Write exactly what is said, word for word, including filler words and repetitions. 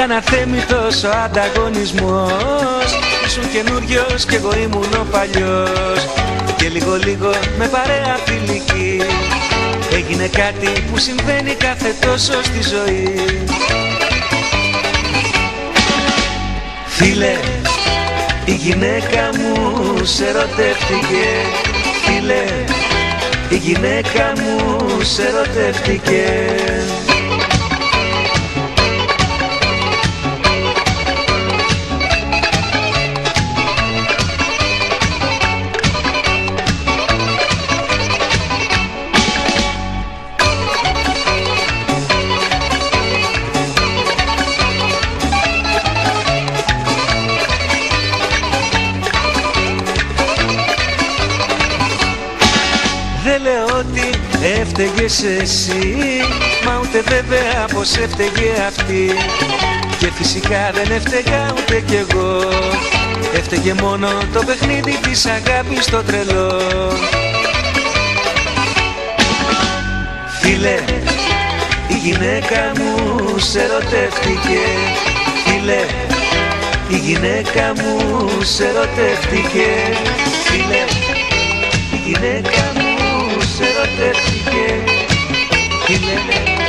Ήταν αθέμητος ο ανταγωνισμός. Ήσουν καινούριος κι εγώ ήμουν ο παλιός. Και λίγο λίγο με παρέα φιλική έγινε κάτι που συμβαίνει κάθε τόσο στη ζωή. Φίλε, η γυναίκα μου σε ερωτεύτηκε. Φίλε, η γυναίκα μου σε ερωτεύτηκε. Δεν λέω ότι έφταιγες εσύ, μα ούτε βέβαια πως έφταιγε αυτή. Και φυσικά δεν έφταιγα ούτε κι εγώ. Έφταιγε μόνο το παιχνίδι της αγάπης το τρελό. Φίλε, η γυναίκα μου σε ερωτεύτηκε. Φίλε, η γυναίκα μου σε ερωτεύτηκε. Φίλε, η γυναίκα μου σε ερωτεύτηκε. Φίλε,